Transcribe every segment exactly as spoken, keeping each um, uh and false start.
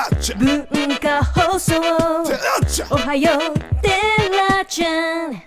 文化放送おはようテラちゃん。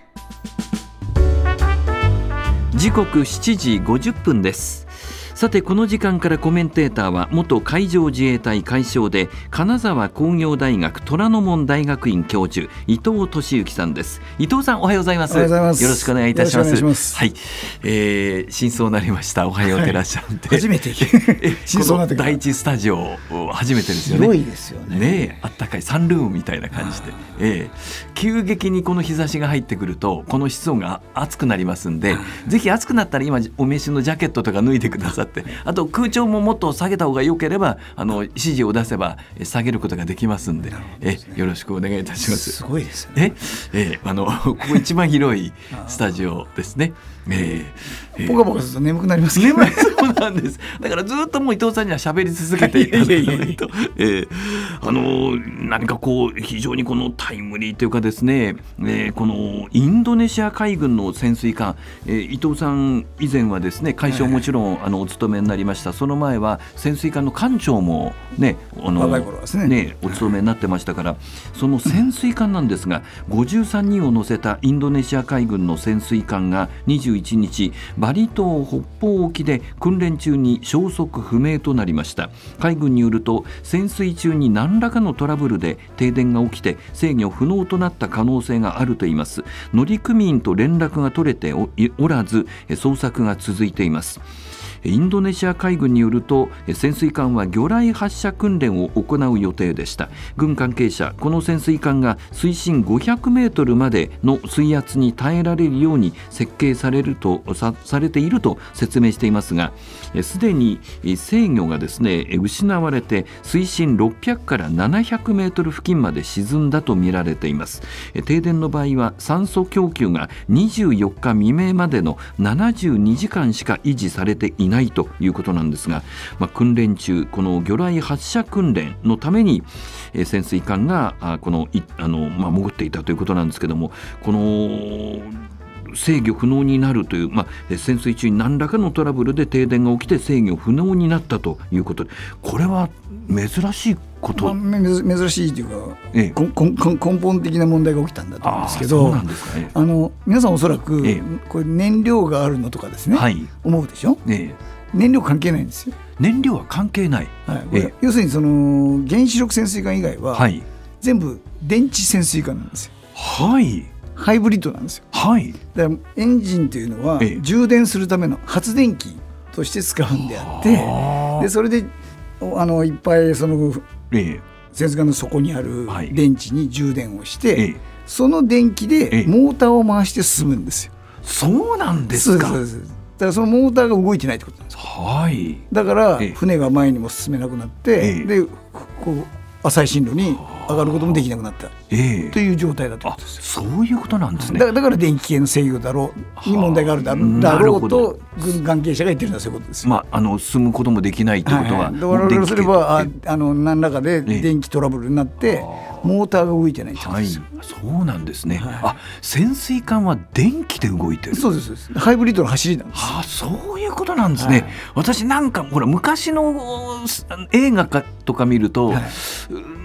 時刻しちじごじゅっぷんです。さてこの時間からコメンテーターは元海上自衛隊海将で金沢工業大学虎ノ門大学院教授伊藤俊之さんです。伊藤さんおはようございます。 おはようございます。 よろしくお願いいたします。 よろしくお願いします。 はい、えー、真相になりましたおはようテラちゃんで、 はい、初めて真相になってこの第一スタジオ初めてですよね。 広いですよね。 ねえ、あったかいサンルームみたいな感じで、えー、急激にこの日差しが入ってくるとこの室温が暑くなりますんで、ぜひ暑くなったら今お召しのジャケットとか脱いでくださって、あと空調ももっと下げた方が良ければあの指示を出せば下げることができますんで、えよろしくお願いいたします。 すごいですね。 ええあのここ一番広いスタジオですね。えー、ポカポカすると眠くなりますけど、 ね、そうなんです。だからずっともう伊藤さんには喋り続けていただかないと、えー、あの何かこう非常にこのタイムリーというかですね、えー、このインドネシア海軍の潜水艦、えー、伊藤さん以前はですね海将もちろんあのお務めになりました。その前は潜水艦の艦長もねあの若い頃ですね、 ねお務めになってましたから、その潜水艦なんですがごじゅうさんにんを乗せたインドネシア海軍の潜水艦がにじゅういちにちバリ島北方沖で訓練中に消息不明となりました。海軍によると潜水中に何らかのトラブルで停電が起きて制御不能となった可能性があるといいます。乗組員と連絡が取れて お, おらず捜索が続いています。インドネシア海軍によると潜水艦は魚雷発射訓練を行う予定でした。軍関係者、この潜水艦が水深ごひゃくメートルまでの水圧に耐えられるように設計されると さ, されていると説明していますが、すでに制御がですね失われて水深ろっぴゃくからななひゃくメートル付近まで沈んだとみられています。停電の場合は酸素供給がにじゅうよっか未明までのななじゅうにじかんしか維持されていないということなんですが、まあ、訓練中この魚雷発射訓練のために、えー、潜水艦があこのいあの、まあ、潜っていたということなんですけども、この制御不能になるという、まあ、潜水中に何らかのトラブルで停電が起きて制御不能になったということで、これは珍しいこと、 まあ、珍しいというか、ええ、根本的な問題が起きたんだと思うんですけど、 そうなんですか、ね、 あの皆さんおそらく、ええ、これ燃料があるのとかですね、はい、思うでしょ、ええ、燃料関係ないんですよ。 燃料は関係ない、 はい、これ、ええ、要するにその原子力潜水艦以外は、はい、全部電池潜水艦なんですよ。 はい、 ハイブリッドなんですよ。 はい、 だからエンジンというのは、ええ、充電するための発電機として使うんであって、でそれであのいっぱいその、ええ、潜水艦の底にある電池に充電をして、はい、その電気でモーターを回して進むんですよ。 そうなんですか。 そうです。だからそのモーターが動いてないってことなんですよ。 はい、 だから船が前にも進めなくなって、ええ、でこう浅い進路に上がることもできなくなった、ええ、という状態だということですよ。 そういうことなんですね。 だから、だから電気系の制御だろうに問題があるだろう、だろうと軍関係者が言ってるのはそういうことですよ。 まあ、あの進むこともできないということは、はいはい、 だからすればああの何らかで電気トラブルになって、ええ、モーターが動いてないってことですよ。 はい、そうなんですね、はい、あ潜水艦は電気で動いてる。 そうですそうです。ハイブリッドの走りなんです。 あそういうことなんですね、はい、私なんかほら昔の映画かとか見ると、はい、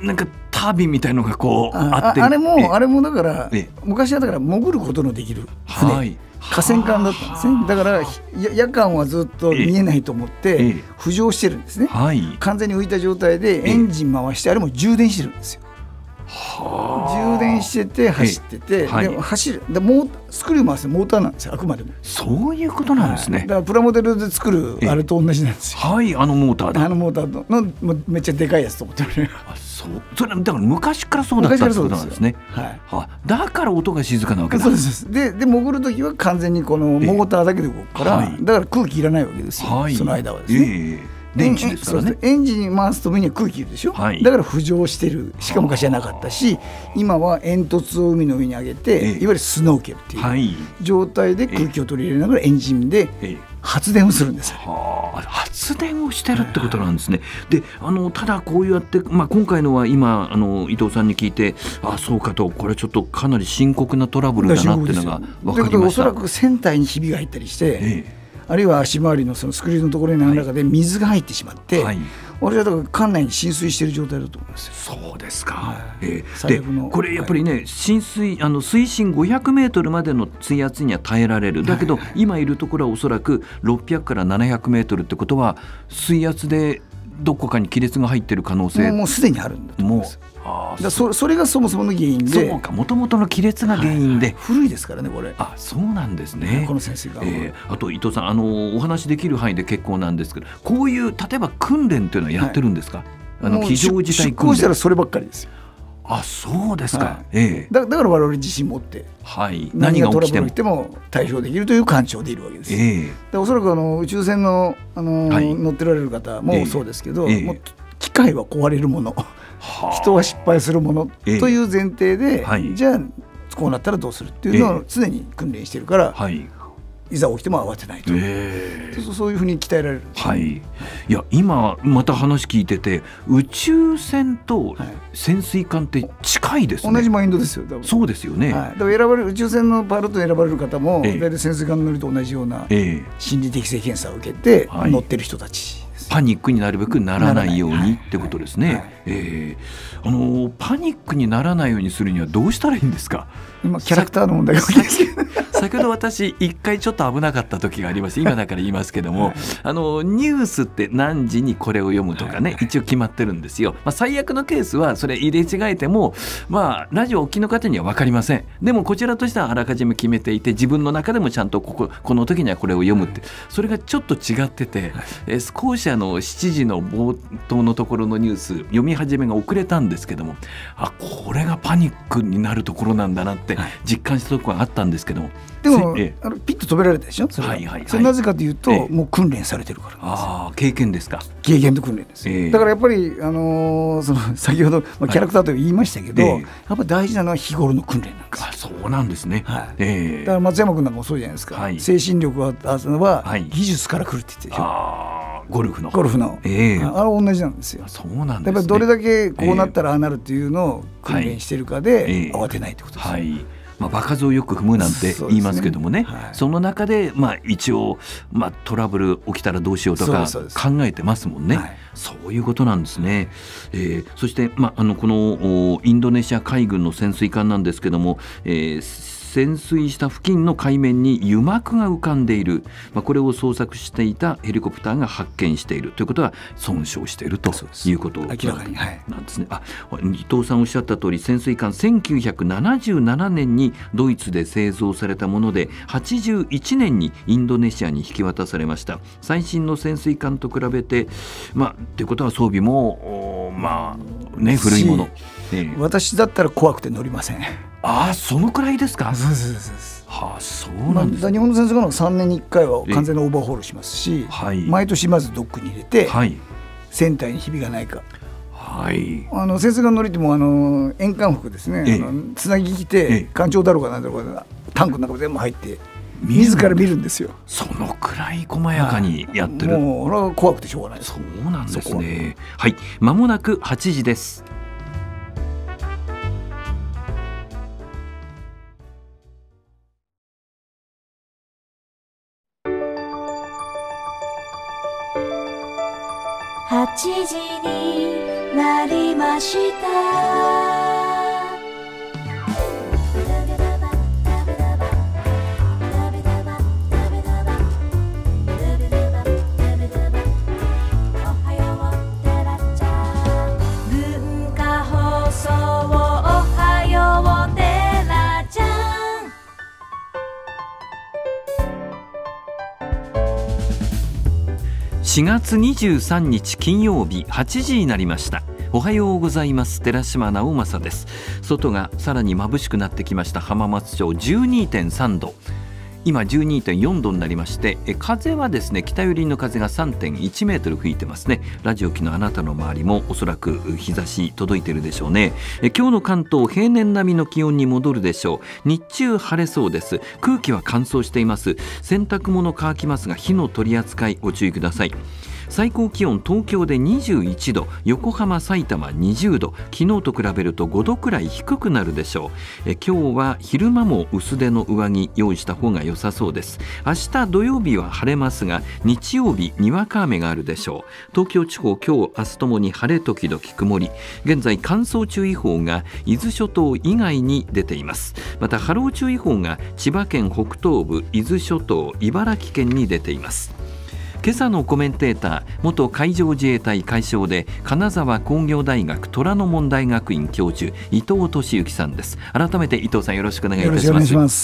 なんかタービンみたいのがこう あ, あってあ, あれもあれもだから昔はだから潜ることのできる船、はい、河川艦だったんですね。だから夜間はずっと見えないと思って浮上してるんですね、はい、完全に浮いた状態でエンジン回してあれも充電してるんですよ。充電してて走ってて、はい、で走るでもスクリュー回すモーターなんですよ、あくまでも。 そういうことなんですね、はい、 だからプラモデルで作るあれと同じなんですよ。 はいあのモーターだ。 あのモーターのめっちゃでかいやつと思ってる。 あそうそれだから昔からそうだったってことなんですね。はい、あだから音が静かなわけだ。 そうですでで潜るときは完全にこのモーターだけで動くから、はい、だから空気いらないわけですよ、はい、その間はですね、えー電池ですからね。 エンジンに回すときには空気いるでしょ、はい、だから浮上してるしか昔はなかったし、今は煙突を海の上に上げて、ええ、いわゆるスノーケルっていう状態で空気を取り入れながらエンジンで発電をするんですよ、ええ、 はあ、発電をしてるってことなんですね。であのただこうやって、まあ、今回のは今あの伊藤さんに聞いてあそうかと、これちょっとかなり深刻なトラブルだなっていうのが分かりました。ということでおそらく船体にひびが入ったりして、ええ、あるいは足回りのそのスクリューのところに何らかで水が入ってしまって、はい、 私はだから館内に浸水している状態だと思いますよ。 そうですか、はい、えー、 でこれやっぱりね、はい、浸水あの水深ごひゃくメートルまでの水圧には耐えられる。だけど、はいはい、今いるところはおそらくろっぴゃくからななひゃくメートルってことは水圧でどこかに亀裂が入っている可能性もうすでにあるんだと思います。あだ そ, それがそもそもの原因で、 そうか、もともとの亀裂が原因で、はいはい、 古いですからねこれ。 あ、そうなんですね、 この潜水艦は、 えー、あと伊藤さん、あのお話できる範囲で結構なんですけど、こういう例えば訓練っていうのはやってるんですか？はい、あの非常事態訓練。出航したらそればっかりですよ。 あ、そうですか、はい、 えー、だ, だから我々自信持って、 はい、 何がトラブルが起きても対応できるという艦長でいるわけです。えー、でおそらくあの宇宙船の、あの、はい、乗ってられる方もそうですけど、えーえー、もう機械は壊れるもの、人は失敗するものという前提で、えーはい、じゃあこうなったらどうするっていうのを常に訓練してるから、えーはい、いざ起きても慌てないと、えー、そういうふうに鍛えられるんです、ね。はい、いや今また話聞いてて、宇宙船と潜水艦って近いですね。 同じマインドですよ。 そうですよね、 はい、だから選ばれる宇宙船のパイロットに選ばれる方も、えー、大体潜水艦の乗りと同じような心理適性検査を受けて乗ってる人たち、はい、 パニックになるべくならないようにってことですね。はいはい、えー、あのパニックにならないようにするにはどうしたらいいんですか？ 今キャラクターの問題が大きいですけど先ほど私一回ちょっと危なかった時がありまして、今だから言いますけども、はい、あのニュースって何時にこれを読むとかね、はい、一応決まってるんですよ。まあ、最悪のケースはそれ入れ違えても、まあ、ラジオお聞きの方には分かりません。でもこちらとしてはあらかじめ決めていて、自分の中でもちゃんとここ、この時にはこれを読むって、それがちょっと違ってて、はい、え少しあのしちじの冒頭のところのニュース読み始めが遅れたんですけども、あ、これがパニックになるところなんだなって実感したところがあったんですけども、 でもあのピッと止められたでしょ。それは、はいはいはい、それなぜかというと、もう訓練されてるからなんです。 あ、経験ですか。 経験と訓練です、えー、だからやっぱり、あのー、その先ほど、まあ、キャラクターと言いましたけど、はい、えー、やっぱり大事なのは日頃の訓練なんです。 あ、そうなんですね、はい、えー、 だから松山君なんかもそうじゃないですか、はい、精神力があるのは技術から来るって言ってるでしょ。 あ、ゴルフのゴルフの、えー、あれ同じなんですよ。 そうなんですね。 やっぱりどれだけこうなったらああなるっていうのを訓練してるかで慌てないってことです、ね。はいはい、 まあ、場数をよく踏むなんて言いますけども ね, そ, ね、はい、その中で、まあ、一応、まあ、トラブル起きたらどうしようとか考えてますもんね。 そう, そう, そういうことなんですね。えー、そして、まあ、あのこのインドネシア海軍の潜水艦なんですけども、えー潜水した付近の海面に油膜が浮かんでいる、まあ、これを捜索していたヘリコプターが発見しているということは損傷しているということなんですね。 明らかに、はい、 あ、伊藤さんおっしゃった通り、潜水艦せんきゅうひゃくななじゅうななねんにドイツで製造されたもので、はちじゅういちねんにインドネシアに引き渡されました。最新の潜水艦と比べて、まあ、ということは装備もまあね、古いもの、ええ、 私だったら怖くて乗りません。 ああ、そのくらいですか。 そうそうそうそう。 はあ、そうなんです、 まあ、日本の潜水艦のさんねんにいっかいは完全なオーバーホールしますし、はい、毎年まずドックに入れて、はい、船体にひびがないか、はい、あの潜水艦乗りってもあの沿岸服ですね、ええ、あのつなぎ着て艦長だろうがなんだろうがタンクの中全部入って自ら見るんですよ。 そのくらい細やかにやってる。 もう俺は怖くてしょうがないです。 そうなんですね。はい、間もなくはちじです。 はちじになりました。 しがつにじゅうさんにち金曜日はちじになりました。おはようございます。寺島直正です。外がさらに眩しくなってきました浜松町 じゅうにてんさんど、今 じゅうにてんよんどになりまして、え風はですね、北寄りの風が さんてんいちメートル吹いてますね。ラジオ機のあなたの周りもおそらく日差し届いてるでしょうね。え今日の関東、平年並みの気温に戻るでしょう。日中晴れそうです。空気は乾燥しています。洗濯物乾きますが火の取り扱いご注意ください。 最高気温東京でにじゅういちど、横浜、さいたまにじゅうど、昨日と比べるとごどくらい低くなるでしょう。え今日は昼間も薄手の上着用意した方が良さそうです。明日土曜日は晴れますが、日曜日にわか雨があるでしょう。東京地方、今日明日ともに晴れ時々曇り。現在乾燥注意報が伊豆諸島以外に出ています。また波浪注意報が千葉県北東部、伊豆諸島、茨城県に出ています。今朝のコメンテーター、元海上自衛隊海将で金沢工業大学虎ノ門大学院教授、伊藤俊之さんです。改めて伊藤さん、よろしくお願いいたします。 よろしくお願いします。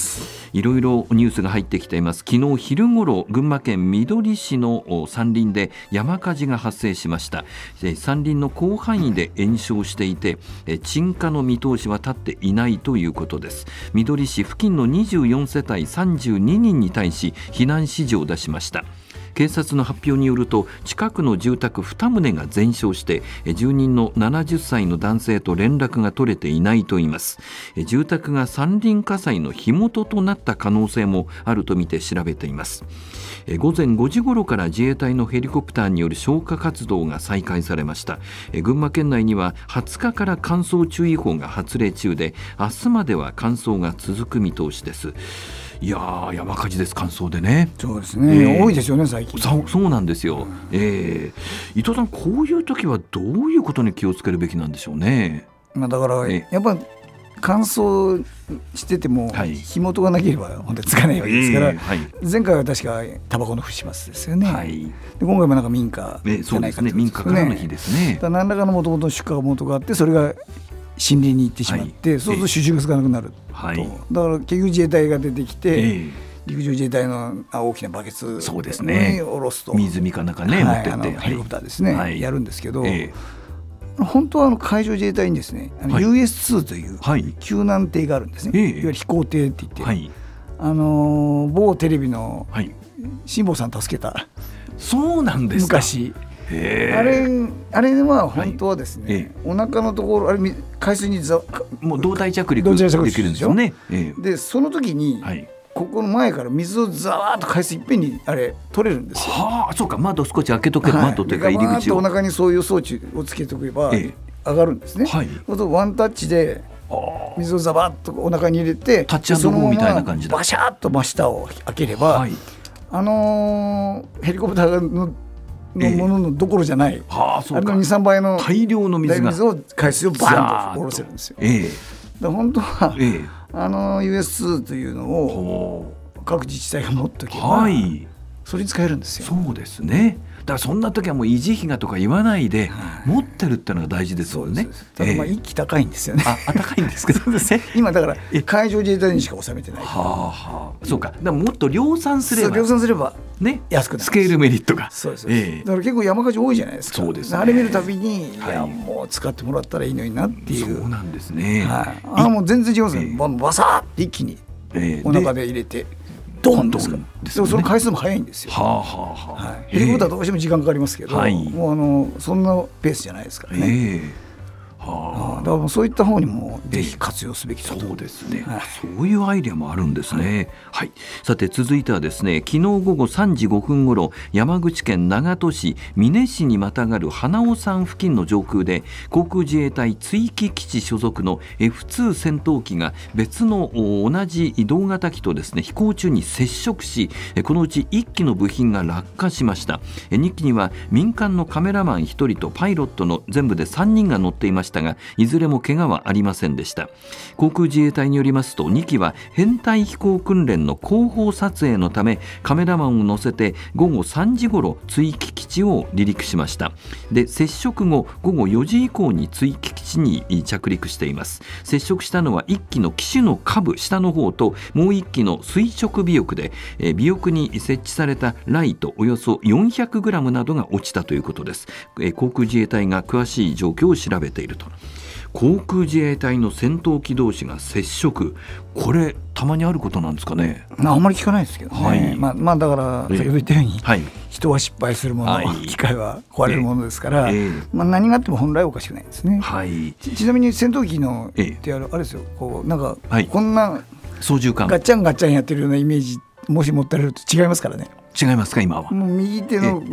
いろいろニュースが入ってきています。昨日昼ごろ、群馬県みどり市の山林で山火事が発生しました。山林の広範囲で延焼していて、鎮火の見通しは立っていないということです。みどり市付近のにじゅうよんせたいさんじゅうににんに対し避難指示を出しました。警察の発表によると、近くの住宅にとうが全焼して、住人のななじゅっさいの男性と連絡が取れていないといいます。住宅が山林火災の火元となった可能性もあるとみて調べています。午前ごじごろから自衛隊のヘリコプターによる消火活動が再開されました。群馬県内にははつかから乾燥注意報が発令中で、明日までは乾燥が続く見通しです。いやー、山火事です。乾燥でね。 そうですね、えー、多いですよね最近。 そ, そうなんですよ、うんえー、伊藤さん、こういう時はどういうことに気をつけるべきなんでしょうね。 まあ、だから、えー、やっぱ乾燥してても火元がなければ本当につかないわけですから、はいえーはい、前回は確かタバコの不始末ですよね、はい、で今回もなんか民家じゃないかということですね。 民家からの火ですね。 だ何らかのもともとの出火元があって、それが森林に行ってしまって、はい、そうすると収拾がつかなくなると、はい、だから結局自衛隊が出てきて、えー、陸上自衛隊の大きなバケツに下ろすと、 水見かなんかね、はい、持ってってヘリコプターですね、はい、やるんですけど、えー本当はあの海上自衛隊にですね、あの ユーエスツー という救難艇があるんですね、はい、いわゆる飛行艇って言って、はい、あの某テレビの辛坊さん助けた、 そうなんですか。 昔あれあれは本当はですね、はい、お腹のところあれ海水にざもう胴体着陸できるんですよね。 でその時に、はいここの前から水をざわーっと海水いっぺんにあれ取れるんですよ。 はあ、そうか、窓少し開けとけば、はい、窓というか入り口をお腹にそういう装置をつけておけば上がるんですね、ええはい、ワンタッチで水をざばっとお腹に入れてタッチアンドゴーみたいな感じだ。 バシャーっと真下を開ければ、はい、あのー、ヘリコプターののもののどころじゃない、ええはあ、そうかあれの にさんばいの大量の水が水を海水をバーンと下ろせるんですよ、ええ、だ本当は、ええ、あの ユーエスツー というのを各自治体が持っておけば、はい、それに使えるんですよ。 そうですね。だからそんな時はもう維持費がとか言わないで、はい、持ってるってのが大事ですよね。そうです。 ただまあ一気高いんですよね。 あ、高いんですけどですね。 今だから海上自衛隊にしか収めてない。 はあはあ、そうか。だからもっと量産すれば、 量産すればね安くなる。 スケールメリットが。 そうです。えー、だから結構山火事多いじゃないですか。そうですね。あれ見るたびに、はい、いやもう使ってもらったらいいのになっていう。 そうなんですね。 はい。あもう全然違いますね。えー、バサーって一気にお腹で入れて。ドンですから。でもその回数も早いんですよ。はあはあはあ、はい、ヘリコプターどうしても時間かかりますけど、はい、もうあのそんなペースじゃないですからね。えーはあ、だからそういった方にもぜひ活用すべきだと、えー、 そうですね、はい、そういうアイデアもあるんですね、はいはい、さて続いてはですね、昨日午後さんじごふんごろ、山口県長門市美祢市にまたがる花尾山付近の上空で航空自衛隊追記基地所属の エフツー 戦闘機が別の同じ同型機とですね飛行中に接触し、このうちいっきの部品が落下しました。にきには民間のカメラマンひとりとパイロットの全部でさんにんが乗っていましたが、いずれも怪我はありませんでした。航空自衛隊によりますと、にきは編隊飛行訓練の後方撮影のためカメラマンを乗せてごごさんじごろ追記基地を離陸しました。で接触後ごごよじ以降に追記基地に着陸しています。接触したのはいっきの機首の下部下の方ともういっきの垂直尾翼で、えー、尾翼に設置されたライトおよそ よんひゃくグラム などが落ちたということです。えー、航空自衛隊が詳しい状況を調べていると。航空自衛隊の戦闘機同士が接触、これたまにあることなんですかね。 あんまり聞かないですけどね、はい、まあ、まあだから先ほど言ったように、はい、人は失敗するもの、はい、機械は壊れるものですから、えーまあ、何があっても本来おかしくないですね、はい、ち, ちなみに戦闘機のってある、えー、あれですよ、こうなんか、はい、こんな操縦桿ガッチャンガッチャンやってるようなイメージもし持ってられると違いますからね。 違いますか今は。 もう右手のこう、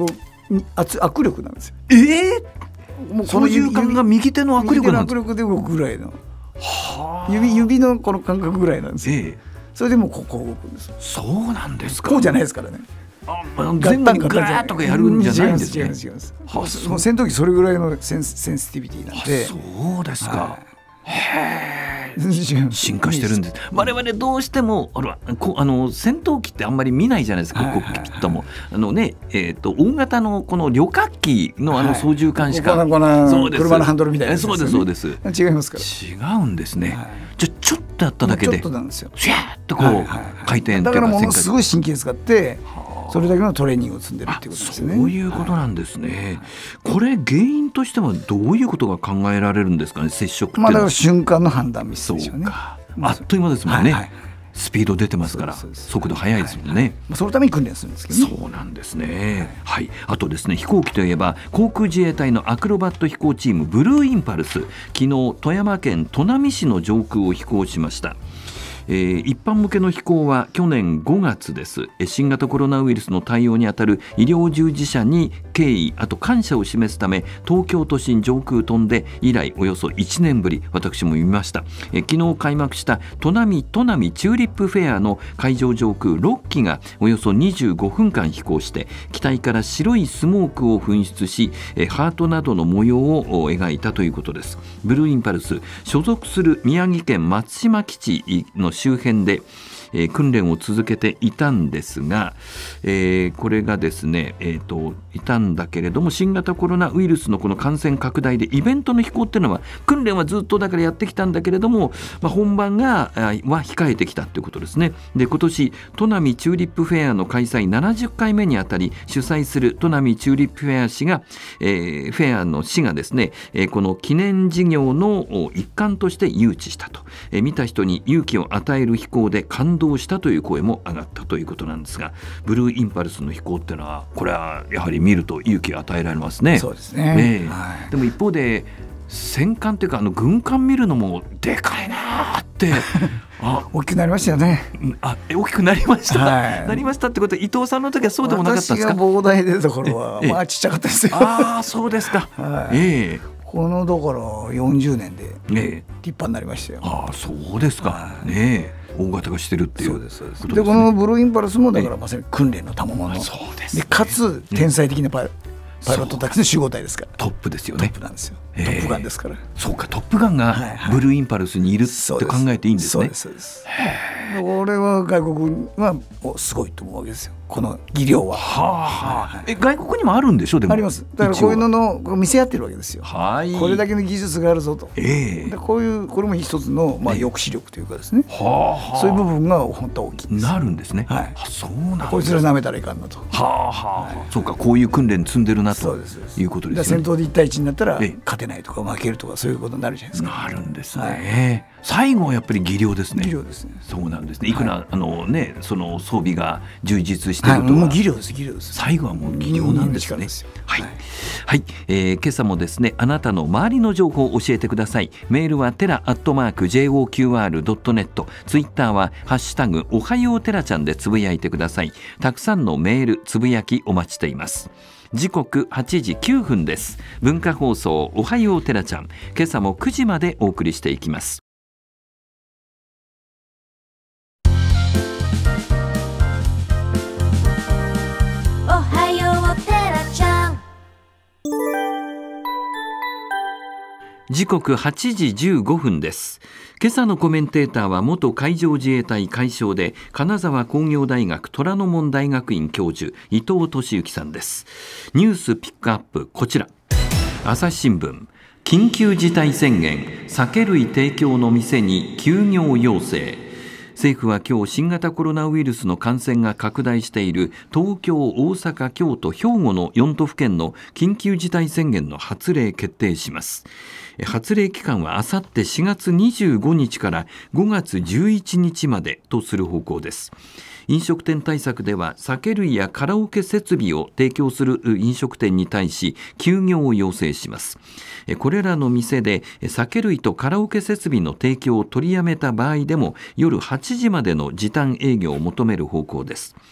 圧握力なんですよ。 えー、もう操縦桿が右手の握力なんですか。 右手の握力で動くぐらいの、指, 指のこの感覚ぐらいなんですよ、えー、それでもここ動くんです。 そうなんですか。 こうじゃないですからね。 あ全部グラーとかやるんじゃないんですね。違います違います。 もう戦闘機それぐらいのセン, センシティビティなんで。 そうですか、はい、へー進化してるんです。我々どうしてもあらこあの戦闘機ってあんまり見ないじゃないですか、コックピットも、あのねえー、と大型のこの旅客機のあの操縦桿しか、 はい、このそうです車のハンドルみたいなやつですよね。 そうですそうです。 違いますから。 違うんですね、はい、じゃちょっとやっただけでちょっとなんですよ。 シャーッとこう、はいはいはい、回転っていうか、 だからものすごい神経使ってそれだけのトレーニングを積んでるっていうことですね。 そういうことなんですね、はい、これ原因としてはどういうことが考えられるんですかね。接触っていうのは、まあ、だから瞬間の判断ミスでしょうね。 そうか、あっという間ですもんね、はいはい、スピード出てますから速度速いですもんね、はいはい、 そのために訓練するんですけどね。 そうなんですね、はい、あとですね、飛行機といえば航空自衛隊のアクロバット飛行チームブルーインパルス、昨日富山県砺波市の上空を飛行しました。えー、一般向けの飛行は去年ごがつです。新型コロナウイルスの対応にあたる医療従事者に敬意、あと感謝を示すため東京都心上空飛んで以来およそいちねんぶり、私も見ました。えー、昨日開幕した砺波砺波チューリップフェアの会場上空ろっきがおよそにじゅうごふんかん飛行して機体から白いスモークを噴出し、えー、ハートなどの模様を描いたということです。ブルーインパルス所属する宮城県松島基地の周辺で、えー、訓練を続けていたんですが、えー、これがですね、えーと、いたんだけれども新型コロナウイルスのこの感染拡大でイベントの飛行っていうのは訓練はずっとだからやってきたんだけれども、まあ、本番がは控えてきたということですね。で今年砺波チューリップフェアの開催ななじゅっかいめにあたり主催する砺波チューリップフェア市が、えー、フェアの市がですね、えー、この記念事業の一環として誘致したと、えー、見た人に勇気を与える飛行で感動したという声も上がったということなんですが、ブルーインパルスの飛行っていうのはこれはやはり見ると勇気を与えられますね。 そうですね、 ね、はい、でも一方で戦艦というかあの軍艦見るのもでかいなってあ大きくなりましたよね。 あ大きくなりました、はい、なりましたってことは伊藤さんの時はそうでもなかったんですか。 私が膨大でところはまあちっちゃかったですよ。 ああそうですか、はい、えーこのだからよんじゅうねんで立派になりましたよ。 ああそうですか、はい、ねえ大型化してるっていうことですね。 でこのブルーインパルスもだからまさに訓練の賜物、 そうですね、 でかつ天才的なパイ、うん、パイロットたちの集合体ですから。 トップですよね。 トップなんですよ、えー、トップガンですから。 そうかトップガンがブルーインパルスにいるって考えていいんですね。 そうですそうです。これは外国はすごいと思うわけですよ、この技量は。はあはあ、え外国にもあるんでしょ。でもあります。だからこういうのの見せ合ってるわけですよ。 はい、 これだけの技術があるぞと、 えー、 でこういうこれも一つの、まあ、抑止力というかですね、えー、はあ、そういう部分が本当は大きいんです。 なるんですね、 はい、 そうなんです。 こいつら舐めたらいかんなと、 はあはあ、はい、そうかこういう訓練積んでるなということですね。 戦闘でいち対いちになったら勝てないとか負けるとかそういうことになるじゃないですか。 なるんですね、はい、最後はやっぱり技量ですね。 技量ですね。 そうなんですね。いくら、はい、あのね、その装備が充実しているとは、 はい、もう技量です技量です。 最後はもう技量なんですね。はい、はいはい、えー、今朝もですねあなたの周りの情報を教えてください。メールはテラアットマーク ジェイオーキューアールドットネット、 ツイッターはハッシュタグおはようテラちゃんでつぶやいてください。たくさんのメールつぶやきお待ちしています。時刻はちじきゅうふんです。文化放送おはようテラちゃん、今朝もくじまでお送りしていきます。 おはようテラちゃん。 時刻はちじじゅうごふんです。今朝のコメンテーターは元海上自衛隊海将で金沢工業大学虎ノ門大学院教授伊藤俊之さんです。ニュースピックアップこちら。朝日新聞、緊急事態宣言、酒類提供の店に休業要請。政府は今日新型コロナウイルスの感染が拡大している東京、大阪、京都、兵庫のよんとふけんの緊急事態宣言の発令決定します。発令期間はあさってしがつにじゅうごにちからごがつじゅういちにちまでとする方向です。飲食店対策では酒類やカラオケ設備を提供する飲食店に対し休業を要請します。これらの店で酒類とカラオケ設備の提供を取りやめた場合でも夜はちじまでの時短営業を求める方向です。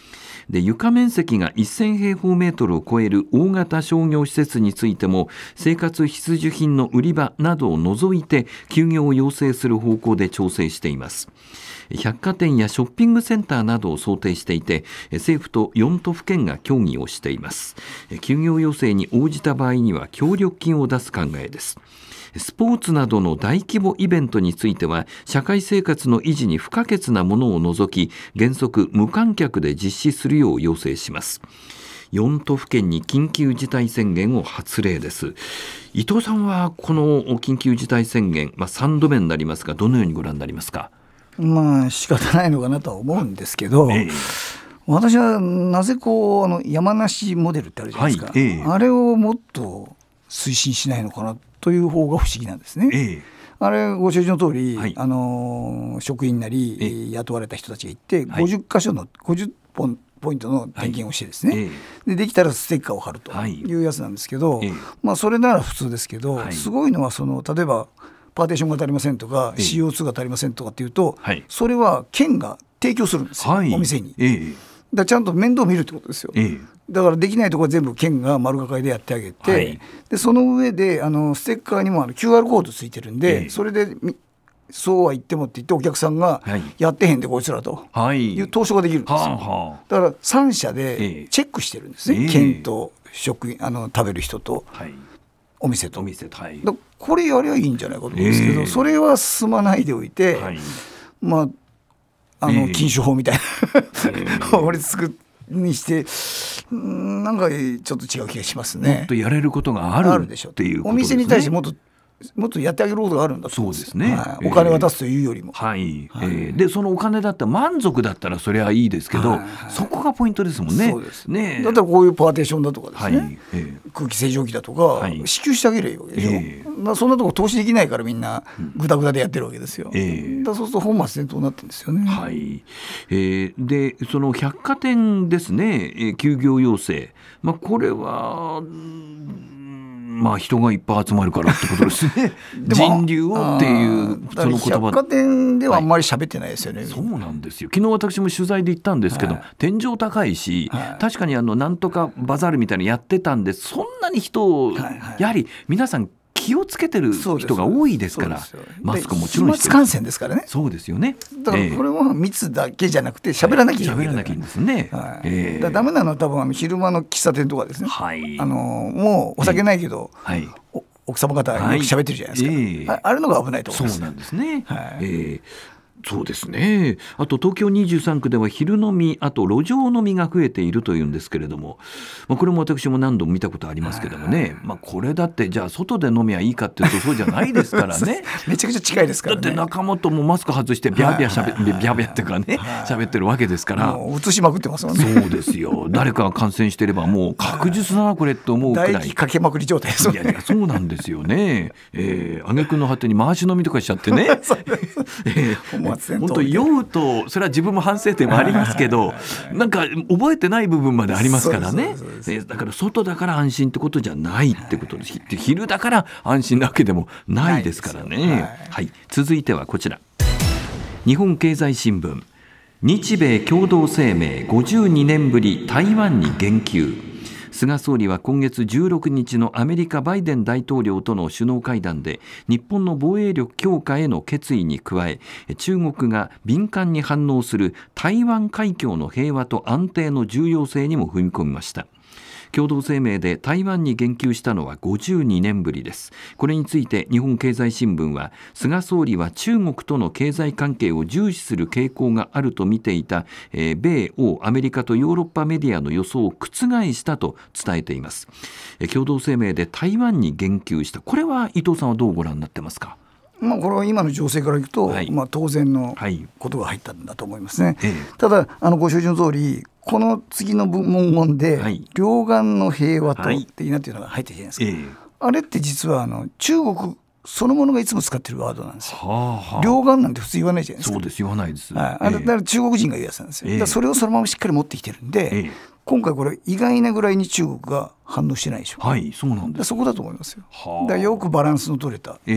で床面積がせん平方メートルを超える大型商業施設についても生活必需品の売り場などを除いて休業を要請する方向で調整しています。百貨店やショッピングセンターなどを想定していて、政府とよん都府県が協議をしています。休業要請に応じた場合には協力金を出す考えです。スポーツなどの大規模イベントについては社会生活の維持に不可欠なものを除き原則無観客で実施するよう要請します。よん都府県に緊急事態宣言を発令です。伊藤さんはこの緊急事態宣言、まあ、さんどめになりますがどのようにご覧になりますか。 まあ仕方ないのかなとは思うんですけど、ええ、私はなぜこうあの山梨モデルってあるじゃないですか、はいええ、あれをもっと推進しないのかなという方が不思議なんですね、ええ、あれご承知の通り、はい、あの職員なり、ええ、雇われた人たちが行ってごじゅっ箇所のごじゅっぽんポイントの点検をしてですね、はい、で, できたらステッカーを貼るというやつなんですけど、はいまあ、それなら普通ですけど、はい、すごいのはその例えばパーテーションが足りませんとか シーオーツー が足りませんとかっていうと、はい、それは県が提供するんですよ、はい、お店に、えー、だちゃんと面倒見るってことですよ、えー、だからできないところは全部県が丸抱えでやってあげて、はい、でその上であのステッカーにもあの キューアール コードついてるんで、えー、それでそうは言ってもって言ってお客さんがやってへんでこいつらという投書ができるんですよ、はい、だからさん社でチェックしてるんですね、えー、県と職員あの食べる人と、はいお店と、お店と、はい、だこれやりゃいいんじゃないかと思うんですけど、えー、それは進まないでおいて、はい、まああの、えー、禁酒法みたいな、えー、法律作るにしてなんかちょっと違う気がしますね。 もっとやれることがあるっていうことですね。 お店に対してもっともっとやってあげることがあるんだと思うんです。そうですね、はい、お金渡すというよりも、 えーはいはいえー、でそのお金だったら満足だったらそれはいいですけど、はいはい、そこがポイントですもんね。 そうですね。だったらこういうパーテーションだとかですね、はいえー、空気清浄機だとか、はい、支給してあげればいいわけでしょ、えーまあ、そんなとこ投資できないからみんなグダグダでやってるわけですよ、えー、だそうすると本末転倒になってるんですよね、 はいえー、でその百貨店ですね、えー、休業要請、まあ、これはまあ、人がいっぱい集まるからってことですね人流をっていうその言葉百貨店ではあんまり喋ってないですよね、はい、 そうなんですよ。昨日私も取材で行ったんですけど、はい、天井高いし、はい、確かにあのなんとかバザールみたいなのやってたんでそんなに人を、はいはい、やはり皆さん気をつけてる人が多いですからマスクもちろんして飛沫感染ですからね。 そうですよね。 だからこれは密だけじゃなくて喋らなきゃいけない、 喋らなきゃいいんですね、 はいえー、だダメなのは多分あの昼間の喫茶店とかですね、はい、あのもうお酒ないけど、はい、奥様方よく喋ってるじゃないですか、はいえー、あれのが危ないと思います。 そうなんですね、はいえーそうですね。あと東京にじゅうさん区では昼飲みあと路上飲みが増えているというんですけれども、まあ、これも私も何度も見たことありますけどもね、まあ、これだってじゃあ外で飲みはいいかっていうとそうじゃないですからねめちゃくちゃ近いですからね。 だって中本もマスク外してビャビャしゃべビャビャっていうかね喋ってるわけですからもう移しまくってますもんね。 そうですよ。誰かが感染してればもう確実だなこれって思うくらい唾液かけまくり状態ですもんね。 いやいやそうなんですよね。えー、挙句の果てに回し飲みとかしちゃってねえー、本当に酔うとそれは自分も反省点もありますけどなんか覚えてない部分までありますからね。だから外だから安心ってことじゃないってことです。昼だから安心なわけでもないですからね。はいはい、続いてはこちら日本経済新聞日米共同声明ごじゅうにねんぶり台湾に言及。菅総理は今月じゅうろくにちのアメリカバイデン大統領との首脳会談で日本の防衛力強化への決意に加え中国が敏感に反応する台湾海峡の平和と安定の重要性にも踏み込みました。共同声明で台湾に言及したのはごじゅうにねんぶりです。これについて日本経済新聞は菅総理は中国との経済関係を重視する傾向があると見ていた、えー、米欧アメリカとヨーロッパメディアの予想を覆したと伝えています。えー、共同声明で台湾に言及した、これは伊藤さんはどうご覧になってますか。 まあ、これは今の情勢からいくと、はいまあ、当然のことが入ったんだと思いますね、はいええ、ただあのご承知の通りこの次の文言で、はい、両岸の平和とっていいなっていうのが入ってるじゃないですか、はいええ、あれって実はあの中国そのものがいつも使ってるワードなんですよ、はあはあ、両岸なんて普通言わないじゃないですか。 そうです言わないです、 はい、あれだから中国人が言うやつなんですよ、ええ、だからそれをそのまましっかり持ってきてるんで、ええ、今回これ意外なぐらいに中国が反応してないでしょ。 はいそうなんです。 そこだと思いますよ。はあ、だからよくバランスの取れた、ええ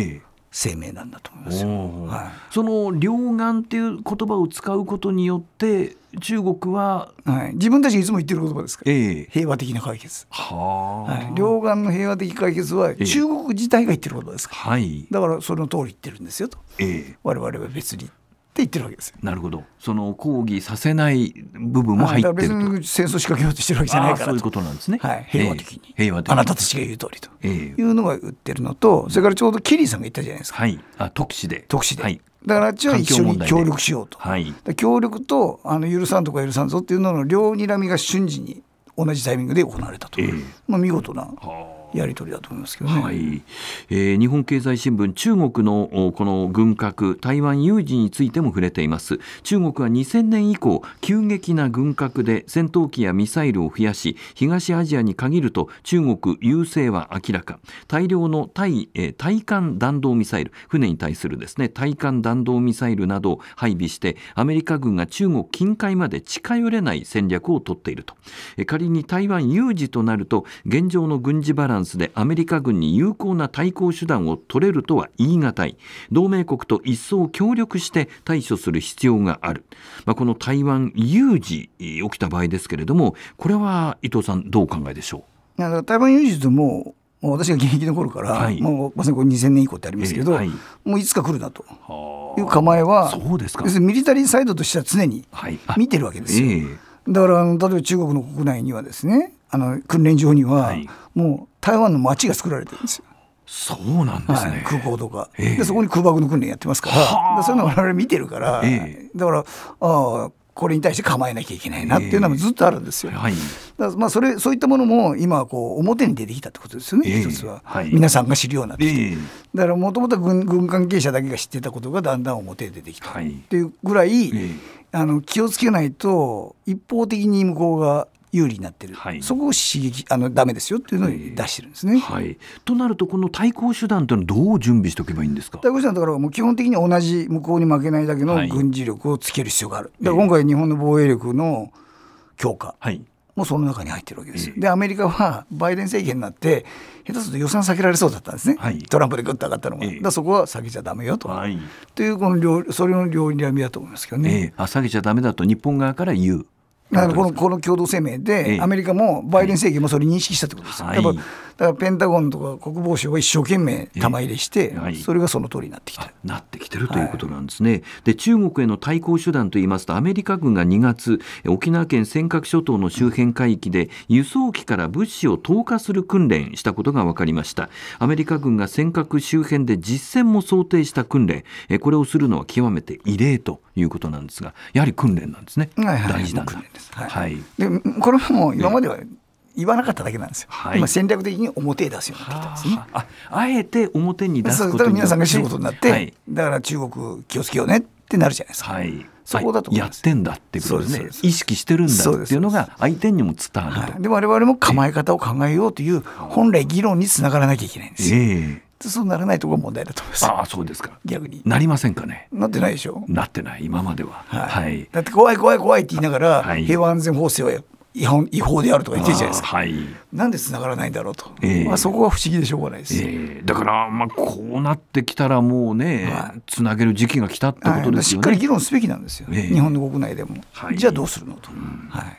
声明なんだと思いますよ、はい、 その両岸っていう言葉を使うことによって中国は、 はい、自分たちがいつも言ってる言葉ですから、えー、平和的な解決、 は、 はい、両岸の平和的解決は中国自体が言ってることですから、えーはい、だからその通り言ってるんですよと、えー、我々は別にって言ってるわけですよ。 なるほど。その抗議させない部分も入ってると。 別に戦争仕掛けようとしてるわけじゃないからと。 そういうことなんですね、 はい、平和的に、 えー、平和的にあなたたちが言う通りというのが言ってるのと、えー、それからちょうどケリーさんが言ったじゃないですか、 はい、あ特使で特使で、 はい、 だからあっちは一緒に協力しようと、 はい、 協力とあの許さんとか許さんぞっていうのの両睨みが瞬時に同じタイミングで行われたと、えーまあ、見事なやり取りだと思いますけどね、 はいえー、日本経済新聞中国のこの軍拡台湾有事についても触れています。中国はにせんねん以降急激な軍拡で戦闘機やミサイルを増やし東アジアに限ると中国優勢は明らか。大量の対、えー、対艦弾道ミサイル船に対するですね対艦弾道ミサイルなどを配備してアメリカ軍が中国近海まで近寄れない戦略を取っていると、えー、仮に台湾有事となると現状の軍事バランスでアメリカ軍に有効な対抗手段を取れるとは言い難い。同盟国と一層協力して対処する必要がある、まあ、この台湾有事起きた場合ですけれどもこれは伊藤さんどうお考えでしょう。だから台湾有事とももう私が現役の頃から、はい、もうまさにこれにせんねん以降ってありますけど、えーはい、もういつか来るなという構えはそうですか。 要するにミリタリーサイドとしては常に見てるわけですよ、はいえー、だから例えば中国の国内にはですねあの訓練場には、はい、もう台湾の街が作られてるんですよ。 そうなんですね、 はい、空港とか、えー、でそこに空爆の訓練やってますからそういうのを我々見てるから、えー、だからああこれに対して構えなきゃいけないなっていうのもずっとあるんですよ、えーはい、だからまあそれそういったものも今こう表に出てきたってことですよね、えー、一つは、はい、皆さんが知るようになってきて、えー、だからもともと軍軍関係者だけが知ってたことがだんだん表に出てきたっていうぐらい、はいえー、あの気をつけないと一方的に向こうが有利になってる、はい、そこを刺激あのダメですよっていうのを出してるんですね、えーはい、 となるとこの対抗手段というのはどう準備しておけばいいんですか。 対抗手段だからもう基本的に同じ向こうに負けないだけの軍事力をつける必要がある、はい、だから今回日本の防衛力の強化もその中に入ってるわけですよ、えー、でアメリカはバイデン政権になって下手すると予算避けられそうだったんですね、はい、トランプでグッと上がったのが、えー、だからそこは下げちゃダメよと、はい、というこの両それの両睨みだと思いますけどね、 えー、あ下げちゃダメだと日本側から言うだからこの、この共同声明でアメリカもバイデン政権もそれ認識したってことですよ、はい、だから、だからペンタゴンとか国防省が一生懸命玉入れして、はい、それがその通りになってきてなってきてるということなんですね、はい、で中国への対抗手段といいますとアメリカ軍がにがつ沖縄県尖閣諸島の周辺海域で輸送機から物資を投下する訓練したことが分かりました。アメリカ軍が尖閣周辺で実戦も想定した訓練これをするのは極めて異例ということなんですがやはり訓練なんですね、はいはい、大事なんだ、 はいはい、でこれはもう今までは言わなかっただけなんですよ、はい、今戦略的に表へ出すようになってきたんですね。 ああえて表に出すことによって皆さんが知ることになって、はい、だから中国気をつけようねってなるじゃないですか、はい、そこだと思います。 やってんだっていうことですね。意識してるんだっていうのが相手にも伝わると、 はい、で我々も構え方を考えようという本来議論につながらなきゃいけないんですよ、えーそうならないところが問題だと思います。 ああそうですか。 逆になりませんかね。 なってないでしょ。 なってない今までは、 はいはい、だって怖い怖い怖いって言いながら、はい、平和安全法制は違法、違法であるとか言ってるじゃないですか、はい、なんでつながらないんだろうと、えーまあ、そこは不思議でしょうがないです、 えー、だから、まあ、こうなってきたらもうね、はい、つなげる時期が来たってことですよね、はい、 しっかり議論すべきなんですよ、えー、日本の国内でも、はい、じゃあどうするのと、うんはい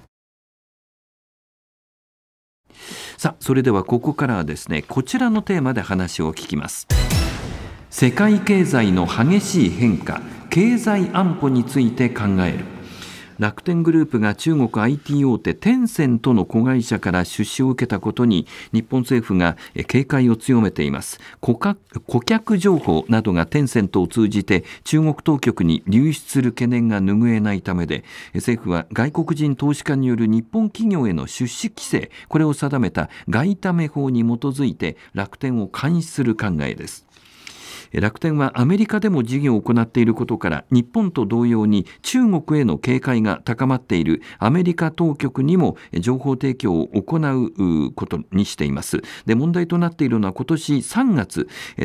さあそれではここからはですねこちらのテーマで話を聞きます。世界経済の激しい変化経済安保について考える。楽天グループが中国 アイティー 大手テンセントの子会社から出資を受けたことに日本政府が警戒を強めています。顧客、顧客情報などがテンセントを通じて中国当局に流出する懸念が拭えないためで政府は外国人投資家による日本企業への出資規制これを定めた外為法に基づいて楽天を監視する考えです。楽天はアメリカでも事業を行っていることから日本と同様に中国への警戒が高まっているアメリカ当局にも情報提供を行うことにしています。で問題となっているのは今年さんがつ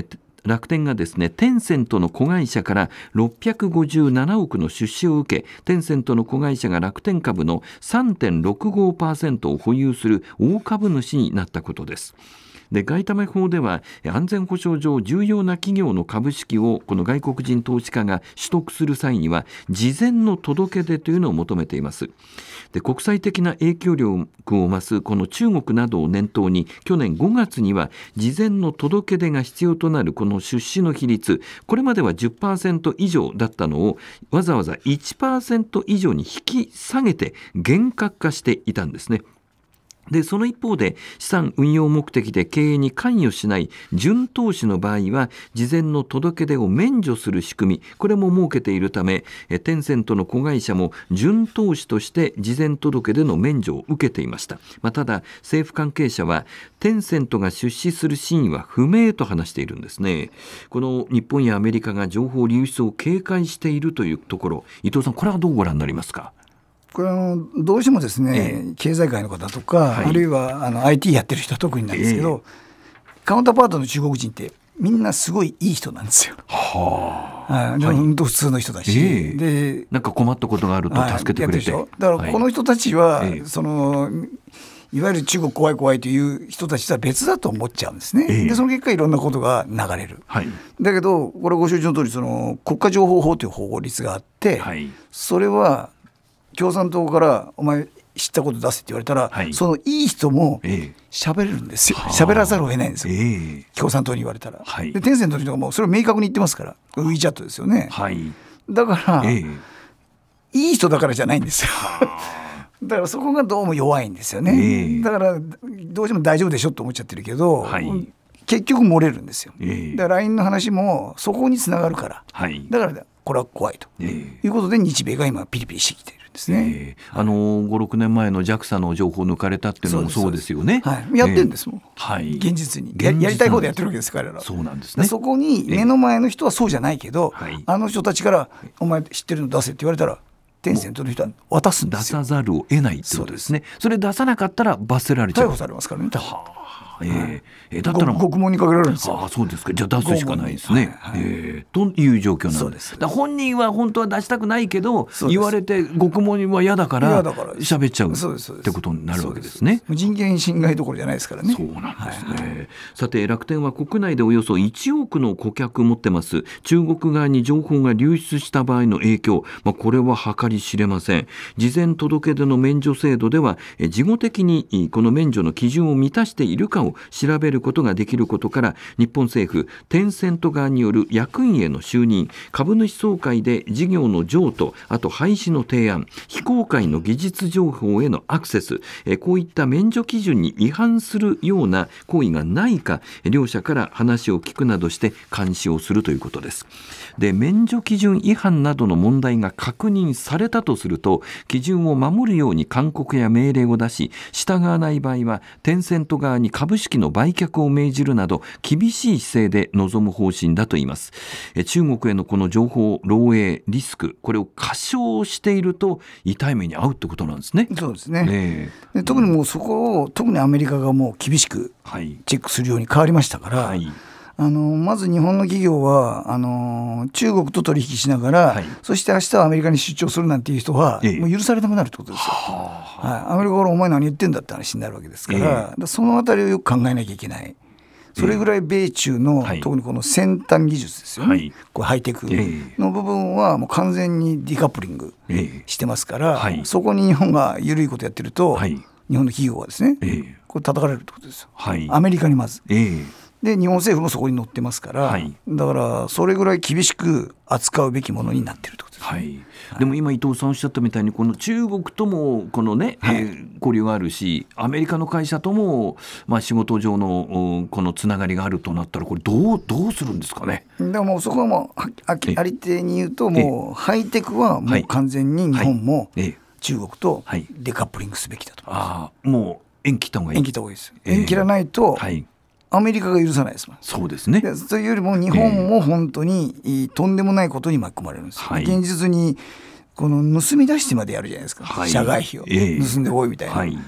楽天がですねテンセントの子会社からろっぴゃくごじゅうななおくの出資を受け、テンセントの子会社が楽天株の さんてんろくごパーセント を保有する大株主になったことです。で外為法では安全保障上重要な企業の株式をこの外国人投資家が取得する際には事前の届け出というのを求めています。で国際的な影響力を増すこの中国などを念頭に、去年ごがつには事前の届け出が必要となるこの出資の比率、これまでは じゅっパーセント 以上だったのをわざわざ いちパーセント 以上に引き下げて厳格化していたんですね。でその一方で資産運用目的で経営に関与しない純投資の場合は事前の届け出を免除する仕組み、これも設けているため、テンセントの子会社も純投資として事前届け出の免除を受けていました。まあ、ただ政府関係者はテンセントが出資する真意は不明と話しているんですね。この日本やアメリカが情報流出を警戒しているというところ、伊藤さんこれはどうご覧になりますか。 これあのどうしてもですね、ええ、経済界の方とか、はい、あるいはあの アイティー やってる人は特になんですけど、え、カウンターパートの中国人ってみんなすごいいい人なんですよ。はあ、はい、本当普通の人だし、ええ、でなんか困ったことがあると助けてくれて、はい、だからこの人たちは、はい、そのいわゆる中国怖い怖いという人たちとは別だと思っちゃうんですね、ええ、でその結果いろんなことが流れる、はい、だけどこれご承知の通りその国家情報法という法律があって、はい、それは共産党からお前知ったこと出せって言われたら、はい、そのいい人も喋れるんですよ。喋、ええ、らざるを得ないんですよ、ええ、共産党に言われたら、はい、でテンセントの人がもうそれを明確に言ってますから、ウィーチャットですよね、はい、だから、ええ、いい人だからじゃないんですよだからそこがどうも弱いんですよね、ええ、だからどうしても大丈夫でしょと思っちゃってるけど、はい、結局漏れるんですよ、ええ、だから ライン の話もそこにつながるから、はい、だからこれは怖いということで日米が今ピリピリしてきているんですね、 えー、あのご、ろくねんまえの ジャクサ の情報を抜かれたっていうのもそうですよね。 はい、やってるんですもん、えーはい、現実に や, やりたい方でやってるわけです彼ら。 そうなんですね。 そこに目の前の人はそうじゃないけど、えー、あの人たちからお前知ってるの出せって言われたらテンセントの人は渡すんですよ。 出さざるを得ないってことですね。 そ, それ出さなかったら罰せられちゃう。 逮捕されますからね。はあえーえー、だったら獄門にかけられるんですよ。 ああそうですか。じゃあ出すしかないですね、はいはいえー、という状況なんです。だ本人は本当は出したくないけど言われて獄門は嫌だから喋っちゃうってことになるわけですね。 人権侵害どころじゃないですからね。 そうなんですね、はいはい、さて楽天は国内でおよそいちおくの顧客持ってます。中国側に情報が流出した場合の影響、まあ、これは計り知れません。事前届け出の免除制度では事後的にこの免除の基準を満たしているかを調べることができることから、日本政府テンセント側による役員への就任、株主総会で事業の譲渡、あと廃止の提案、非公開の技術情報へのアクセス、こういった免除基準に違反するような行為がないか、両者から話を聞くなどして監視をするということです。で免除基準違反などの問題が確認されたとすると、基準を守るように勧告や命令を出し、従わない場合はテンセント側に株式の売却を命じるなど厳しい姿勢で臨む方針だといいます。中国へのこの情報漏洩リスク、これを過小していると痛い目に遭うってことなんですね。 そうですね、えー、で特にもうそこを特にアメリカがもう厳しくチェックするように変わりましたから、はいはい、あのまず日本の企業はあの中国と取引しながら、はい、そして明日はアメリカに出張するなんていう人は、ええ、もう許されなくなるってことですよ、はい、アメリカからお前何言ってんだって話になるわけですから、ええ、そのあたりをよく考えなきゃいけない。それぐらい米中の、ええ、特にこの先端技術ですよね、はい、これハイテクの部分はもう完全にディカップリングしてますから、ええはい、そこに日本が緩いことやってると、はい、日本の企業はですね、ええ、これ叩かれるってことですよ、はい、アメリカにまず、ええで日本政府もそこに乗ってますから、はい、だからそれぐらい厳しく扱うべきものになっているということです、ねはいはい、でも今伊藤さんおっしゃったみたいにこの中国ともこの、ねはいえー、交流があるし、アメリカの会社とも、まあ、仕事上のこのつながりがあるとなったらこれどう、どうするんですかね。 でもそこはもう あ, ありていに言うともうハイテクはもう完全に日本も中国とデカップリングすべきだと思います、はいはい、あもう縁切った方がいい。 縁切った方がいいです。縁切らないと、えーはいアメリカが許さないですもん。 そうですね。 というよりも日本も本当に、えー、とんでもないことに巻き込まれるんです、はい、現実にこの盗み出してまでやるじゃないですか、はい、社外費を盗んでこいみたいな、はい、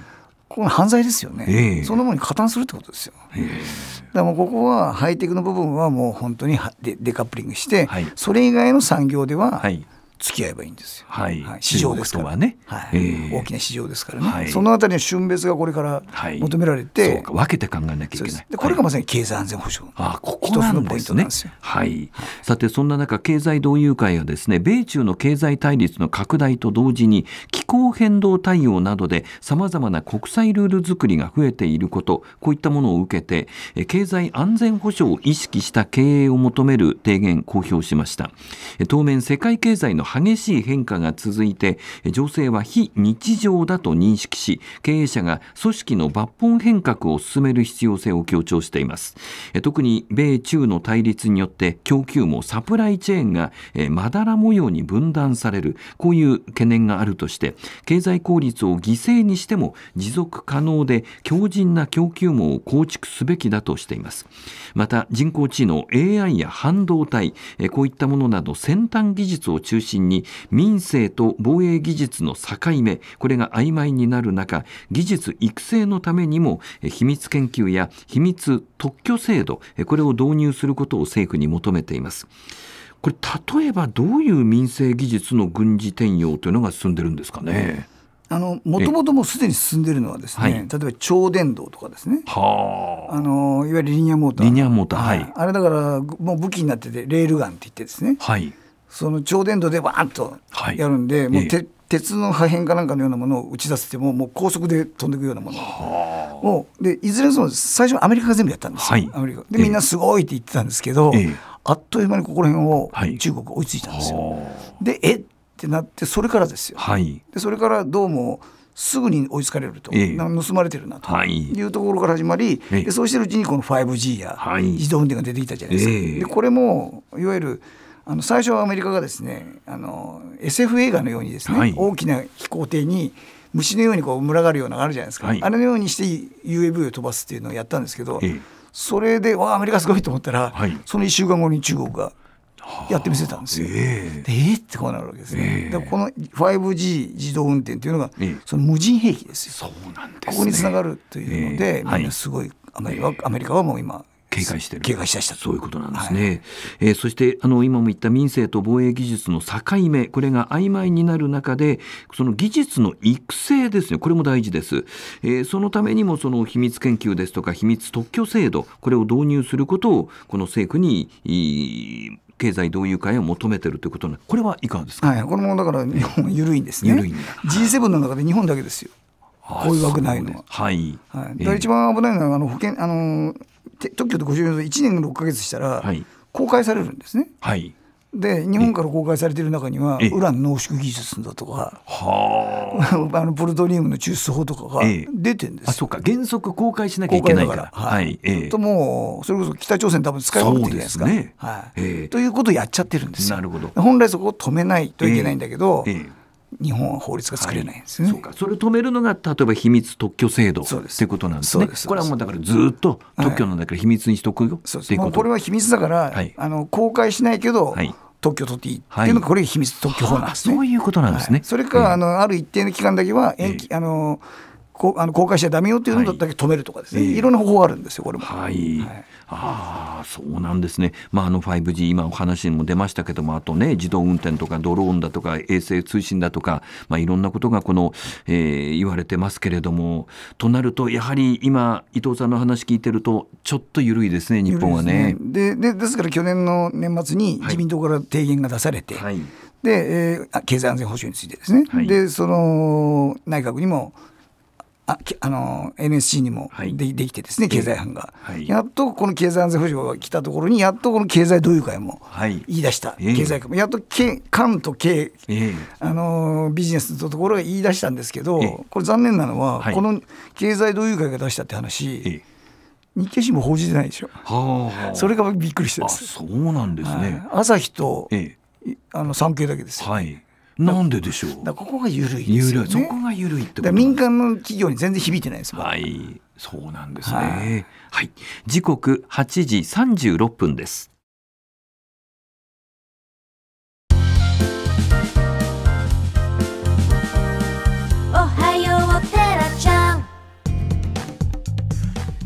この犯罪ですよね、えー、そのものに加担するってことですよ、えー、だからもうここはハイテクの部分はもう本当にデ、デカップリングして、はい、それ以外の産業では、はい、付き合えばいいんですよ、はいはい、市場ですから、ねはいえー、大きな市場ですからね、はい、そのあたりの峻別がこれから求められて、はい、 そうか分けて考えなきゃいけない。 でこれがまさに経済安全保障、 はい、あここなんですね。はい、さてそんな中経済同友会はですね米中の経済対立の拡大と同時に気候変動対応などでさまざまな国際ルール作りが増えていること、こういったものを受けて経済安全保障を意識した経営を求める提言を公表しました。当面世界経済の激しい変化が続いて情勢は非日常だと認識し、経営者が組織の抜本変革を進める必要性を強調しています。特に米中の対立によって供給網サプライチェーンがまだら模様に分断される、こういう懸念があるとして経済効率を犠牲にしても持続可能で強靭な供給網を構築すべきだとしています。また人工知能 エーアイ や半導体、こういったものなど先端技術を中心に民政と防衛技術の境目、これが曖昧になる中、技術育成のためにも秘密研究や秘密特許制度、これを導入することを政府に求めています。これ例えばどういう民政技術の軍事転用というのが進んでるんですかね。 あのもともともうすでに進んでいるのはですね、はい、例えば超電導とかですね、はあのいわゆるリニアモーター、 リニアモーター、はい、 あれだからもう武器になっててレールガンって言ってですね、はい、その超電導でバーッとやるんで、はい、もうて、ええ、鉄の破片かなんかのようなものを打ち出せてももう高速で飛んでいくようなものをでいずれも最初アメリカが全部やったんですよ、はい、アメリカでみんなすごいって言ってたんですけど、ええ、あっという間にここら辺を中国追いついたんですよ、はい、でえってなってそれからですよ、はい、でそれからどうもすぐに追いつかれると、ええ、盗まれてるなというところから始まり、ええ、でそうしてるうちにこの ファイブジー や自動運転が出てきたじゃないですか、ええ、でこれもいわゆるあの最初はアメリカがですねあの エスエフ 映画のようにですね、はい、大きな飛行艇に虫のようにこう群がるようなのがあるじゃないですか、はい、あれのようにして ユーエーブイ を飛ばすっていうのをやったんですけど、ええ、それでわあアメリカすごいと思ったら、はい、そのいっしゅうかんごに中国がやってみせたんですよ。えー、でえー、ってこうなるわけですね。えー、でこの ファイブジー 自動運転というのが、えー、その無人兵器ですよ。 そうなんですね。 ここにつながるというので、えー、みんなすごいアメリカ、えー、アメリカはもう今警戒してる警戒しだしたそういうことなんですね、はいえー、そしてあの今も言った民政と防衛技術の境目、これが曖昧になる中でその技術の育成ですね、これも大事です、えー、そのためにもその秘密研究ですとか秘密特許制度、これを導入することをこの政府に経済同友会を求めているということな、これはいかがですか。 はい、これもだから日本は緩いんですね。緩いんだ。 ジーセブン の中で日本だけですよ、こういう枠ないのは。はい、はい、だから一番危ないのはあの保険あの特許でごじゅうよんいちねんろっかげつしたら公開されるんですね、はい、で日本から公開されている中にはウラン濃縮技術だとかはあのプルトニウムの抽出法とかが出てるんですよ。 あ、そうか、原則公開しなきゃいけないから、 はい、ええ、ともうそれこそ北朝鮮多分使いまくってるじゃないですか。そうですね、はいええ、ということをやっちゃってるんですよ。なるほど。本来そこを止めないといけないんだけど、ええええ、日本は法律が作れないんですね、はい、そうか、それを止めるのが例えば秘密特許制度ということなんですね。これはもうだからずっと特許なんだから秘密にしとくよ、はい、 そうです。もうこれは秘密だから、はい、あの公開しないけど、はい、特許取っていいっていうのがこれが秘密特許法なんですね、 はあ、そういうことなんですね、 はい、それか、えー、あのある一定の期間だけは延期、えー、あのこあの公開しちゃダメよっていうのだけ止めるとかですね、はい、いろんな方法があるんですよこれも。はい、はい、 ああそうなんですね、まあ、あの ファイブジー 今お話にも出ましたけども、あとね自動運転とかドローンだとか衛星通信だとか、まあ、いろんなことがこの、えー、言われてますけれども、となるとやはり今伊藤さんの話聞いてるとちょっと緩いですね日本はね。 で, で, ですから去年の年末に自民党から提言が出されて、はい、で、えー、経済安全保障についてですね、はい、でその内閣にもああの エヌエスシー にも で,、はい、できてですね経済班が、はい、やっとこの経済安全保障が来たところにやっとこの経済同友会も言い出した、はい、経済界もやっと官と経、えー、あのビジネスのところが言い出したんですけど、えー、これ残念なのは、はい、この経済同友会が出したって話、えー日経新聞報じてないでしょ。はあ、それがびっくりしてです。 あ、そうなんですね、 はい、朝日と、ええ、あの産経だけですよ、 はい、なんででしょう。 だここが緩いですよね。 そこが緩いってことだ民間の企業に全然響いてないですもん。 はい、そうなんですね、はいはい、時刻はちじさんじゅうろっぷんです。 おはようテラちゃん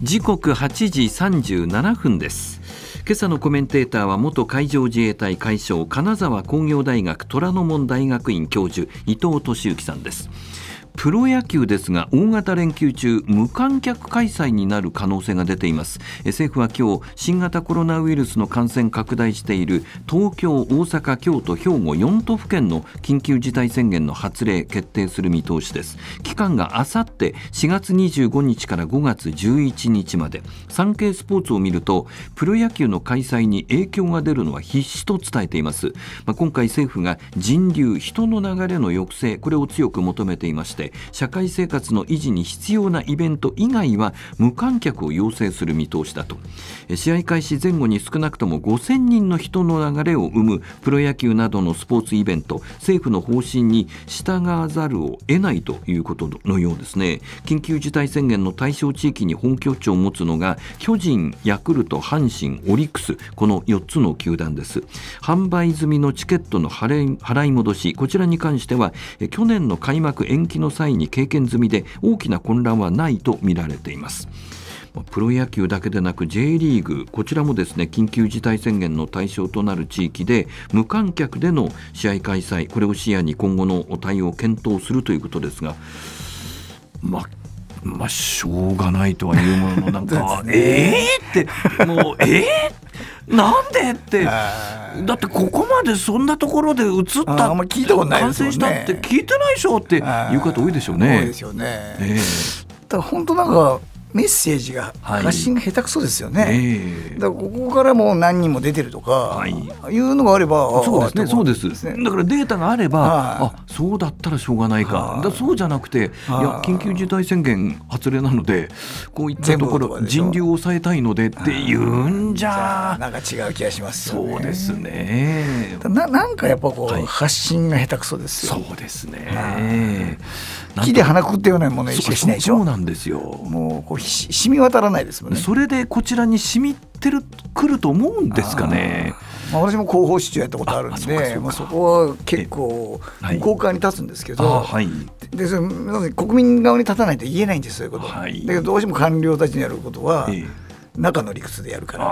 時刻はちじさんじゅうななふんです。今朝のコメンテーターは元海上自衛隊海将金沢工業大学虎ノ門大学院教授伊藤俊之さんです。プロ野球ですが大型連休中無観客開催になる可能性が出ています。政府は今日新型コロナウイルスの感染拡大している東京、大阪、京都、兵庫よん都府県の緊急事態宣言の発令決定する見通しです。期間があさってしがつにじゅうごにちからごがつじゅういちにちまで。サンケイスポーツを見るとプロ野球の開催に影響が出るのは必至と伝えています。まあ、今回政府が人流、人の流れの抑制、これを強く求めていまして、社会生活の維持に必要なイベント以外は無観客を要請する見通しだと。試合開始前後に少なくともごせんにんの人の流れを生むプロ野球などのスポーツイベント、政府の方針に従わざるを得ないということのようですね。緊急事態宣言の対象地域に本拠地を持つのが巨人、ヤクルト、阪神、オリックス、このよっつの球団です。販売済みのチケットの払い、払い戻し、こちらに関しては去年の開幕延期の際に経験済みで大きな混乱はないと見られています。プロ野球だけでなく J リーグ、こちらもですね緊急事態宣言の対象となる地域で無観客での試合開催、これを視野に今後の対応を検討するということですが、まあまあしょうがないとはいうもののなんかえーってもうえーなんでってだってここまでそんなところで移ったあんま聞いたことないですよね。 感染したって聞いてないでしょっていう方多いでしょうね。 多いですよね、 えー、 だから本当なんかメッセージが発信が下手くそですよね、はい、えー、だからここからもう何人も出てるとか、はい、いうのがあればそうですね、そうです。だからデータがあれば、はあ、あそうだったらしょうがないか、はあ、だそうじゃなくて、いや緊急事態宣言発令なのでこういったところ人流を抑えたいのでっていうんじゃなんか違う気がしますよね。 そうですね。 な, なんかやっぱこう、はい、発信が下手くそですよ。 そうですね。 木で鼻くってようなものしかしないでしょ。 そうなんですよ。 もうこう染み渡らないですもんね。 それでこちらに染みてるくると思うんですかね。 まあ、私も広報室長やったことあるんで、 そ, まあ、そこは結構向こう側に立つんですけど、はい、でそれ国民側に立たないと言えないんですそういうこと、はい、だけどどうしても官僚たちにやることは、ええ、中の理屈でやるから。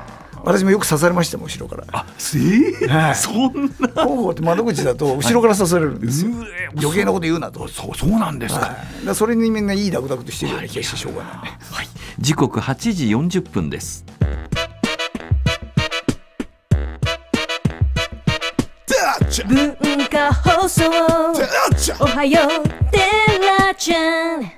私もよく刺されましたもん後ろから。 あ、えーはい、そんな広報って窓口だと後ろから刺されるんですよ、はい、余計なこと言うなと。 そう、そうなんですか、はい、 だそれにみんないいダクダクとしてるような気がしてしょうがない、はいはい、時刻はちじよんじゅっぷんです。 文化放送おはようテラちゃん。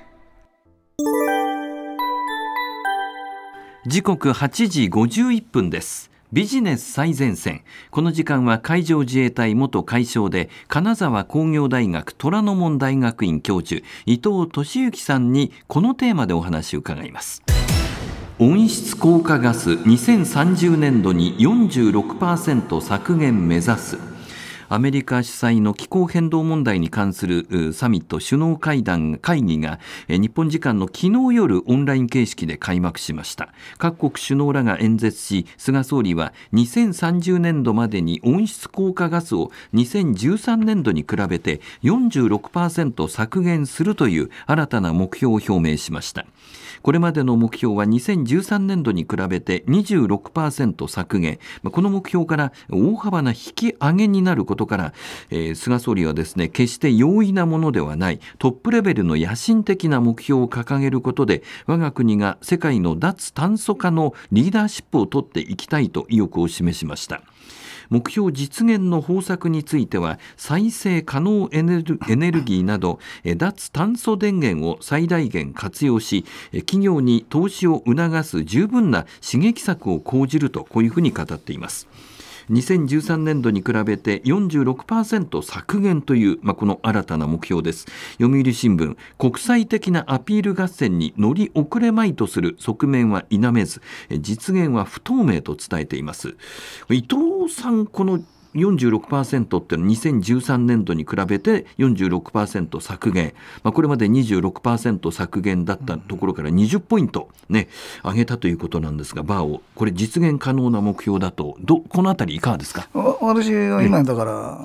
時刻はちじごじゅういっぷんです。ビジネス最前線。この時間は海上自衛隊元海将で金沢工業大学虎ノ門大学院教授伊藤俊之さんにこのテーマでお話を伺います。温室効果ガスにせんさんじゅうねんどに よんじゅうろくパーセント 削減目指す。アメリカ主催の気候変動問題に関するサミット首脳会談会議が日本時間の昨日夜オンライン形式で開幕しました。各国首脳らが演説し、菅総理はにせんさんじゅうねんどまでに温室効果ガスをにせんじゅうさんねんどに比べて よんじゅうろくパーセント 削減するという新たな目標を表明しました。これまでの目標はにせんじゅうさんねんどに比べて にじゅうろくパーセント 削減、この目標から大幅な引き上げになることから、えー、菅総理はですね、決して容易なものではないトップレベルの野心的な目標を掲げることで、我が国が世界の脱炭素化のリーダーシップを取っていきたいと意欲を示しました。目標実現の方策については、再生可能エネル、エネルギーなど脱炭素電源を最大限活用し、企業に投資を促す十分な刺激策を講じると、こういうふうに語っています。にせんじゅうさんねんどに比べて よんじゅうろくパーセント 削減という、まあ、この新たな目標です。読売新聞、国際的なアピール合戦に乗り遅れまいとする側面は否めず、実現は不透明と伝えています。伊藤さん、このよんじゅうろくパーセント ってのはにせんじゅうさんねんどに比べて よんじゅうろくパーセント 削減、まあ、これまで にじゅうろくパーセント 削減だったところからにじゅっポイント、ね、上げたということなんですが、バーをこれ実現可能な目標だと、どこのあたりいかがですか。 私は今だから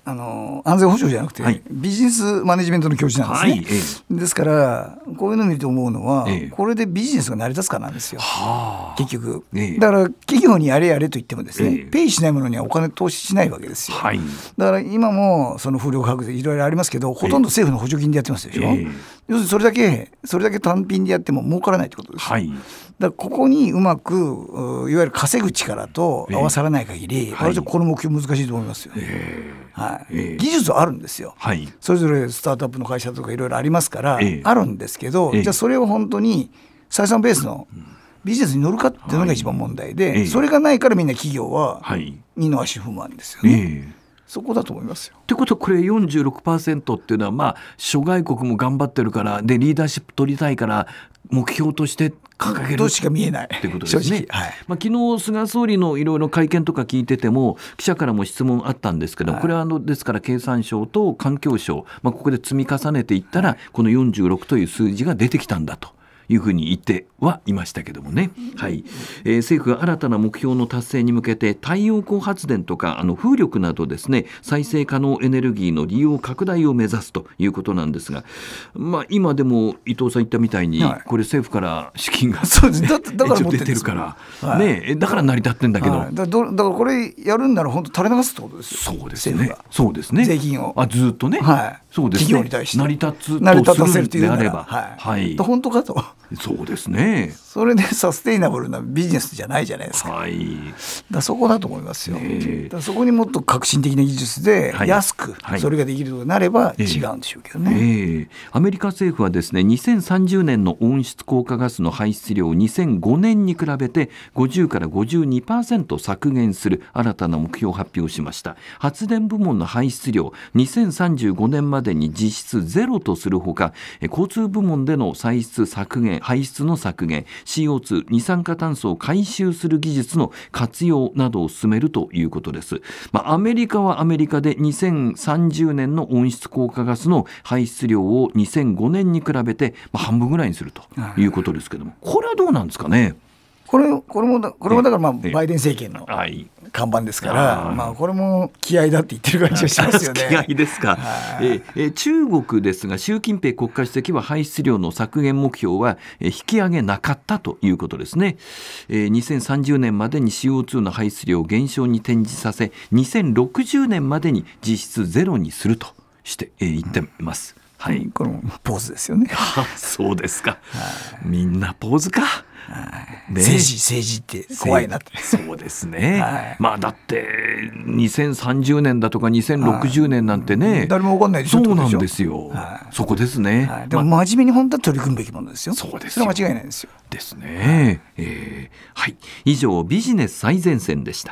あの安全保障じゃなくて、はい、ビジネスマネジメントの教授なんですね、はい、ですからこういうのを見ると思うのは、ええ、これでビジネスが成り立つかなんですよ、はあ、結局、ええ、だから企業にやれやれと言ってもですね、ええ、ペイしないものにはお金投資しないわけですよ、はい、だから今もその風力発電いろいろありますけど、ほとんど政府の補助金でやってますでしょ、ええ、要するにそれだけそれだけ単品でやっても儲からないってことですよ、はい、だからここにうまくいわゆる稼ぐ力と合わさらない限り、ええ、私はこの目標難しいと思いますよ、ええ、はいええ、技術はあるんですよ、はい、それぞれスタートアップの会社とかいろいろありますから、ええ、あるんですけど、ええ、じゃあそれを本当に採算ベースのビジネスに乗るかっていうのが一番問題で、はい、それがないからみんな企業は二の足踏むんですよね、ええ、そこだと思いますよ。 ということはこれ よんじゅうろくパーセント っていうのは、まあ諸外国も頑張ってるからでリーダーシップ取りたいから目標として掲げるとしか見えないということですね、 はい、 まあ、昨日菅総理のいろいろ会見とか聞いてても記者からも質問あったんですけど、はい、これはあのですから経産省と環境省、まあ、ここで積み重ねていったら、はい、このよんじゅうろくという数字が出てきたんだというふうに言ってはいましたけどもね、はいえー、政府が新たな目標の達成に向けて太陽光発電とかあの風力などですね再生可能エネルギーの利用拡大を目指すということなんですが、まあ、今でも伊藤さん言ったみたいに、はい、これ政府から資金がそうですだだから出てるから、はいね、だから成り立ってんだけど、はい、 だ, だからこれやるんなら本当垂れ流すってことですよ。 そうですねそうですね税金をあずっとね、 はい、 そうですね、 企業に対して成り立つとするんであれば、 はいはい、本当かとそうですね。 それでサステイナブルなビジネスじゃないじゃないですか、はい、だそこだと思いますよ、ね、だそこにもっと革新的な技術で安くそれができるようになれば違うんでしょうけどね、はいえーえー、アメリカ政府はですねにせんさんじゅうねんの温室効果ガスの排出量をにせんごねんに比べてごじゅうからごじゅうにパーセント 削減する新たな目標を発表しました。発電部門の排出量にせんさんじゅうごねんまでに実質ゼロとするほか、交通部門での歳出削減排出の削減 シーオーツー 二酸化炭素を回収する技術の活用などを進めるということです、まあ、アメリカはアメリカでにせんさんじゅうねんの温室効果ガスの排出量をにせんごねんに比べて、まあ、半分ぐらいにするということですけども、これはどうなんですかね。 これ、これもだ、これもだからまあバイデン政権の看板ですから、まあ、これも気合だって言ってる感じがしますよね。 気合ですか。ええ中国ですが習近平国家主席は排出量の削減目標は引き上げなかったということですね。えにせんさんじゅうねんまでに シーオーツー の排出量を減少に転じさせにせんろくじゅうねんまでに実質ゼロにするとして言っています、 はい、このポーズですよね。 そうですか、みんなポーズか。 ね、政治政治って怖いなって。 そうですね、はい、まあだってにせんさんじゅうねんだとかにせんろくじゅうねんなんてね、 誰も分かんないでしょ。 そうなんですよ、はい、そこですね、 はい、でも真面目に本当は取り組むべきものですよ。 そうですよ。 それは間違いないですよ。 ですね、えーはい、以上ビジネス最前線でした。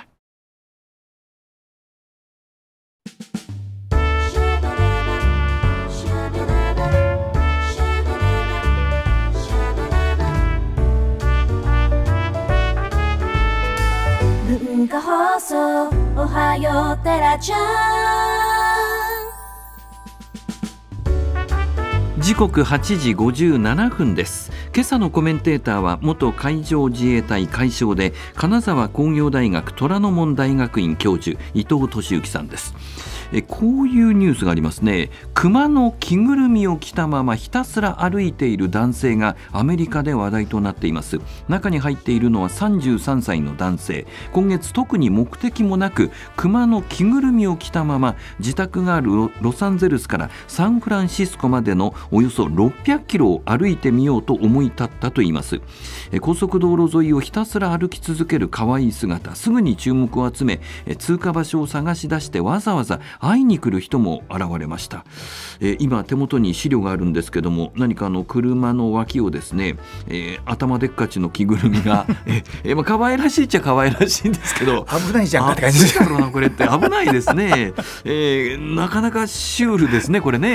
文化放送おはようテラちゃん。時刻はちじごじゅうななふんです。今朝のコメンテーターは元海上自衛隊海将で金沢工業大学虎ノ門大学院教授伊藤俊之さんです。えこういうニュースがありますね。熊の着ぐるみを着たままひたすら歩いている男性がアメリカで話題となっています。中に入っているのはさんじゅうさんさいの男性。今月特に目的もなく熊の着ぐるみを着たまま自宅がある ロ, ロサンゼルスからサンフランシスコまでのおよそろっぴゃくキロを歩いてみようと思い立ったといいます。え高速道路沿いをひたすら歩き続ける可愛い姿、すぐに注目を集めえ通過場所を探し出してわざわざ会いに来る人も現れました。えー、今手元に資料があるんですけども、何かあの車の脇をですね、えー、頭でっかちの着ぐるみがええー、まあ可愛らしいっちゃ可愛らしいんですけど危ないじゃんかって感じですよ。これって危ないですね、えー、なかなかシュールですねこれね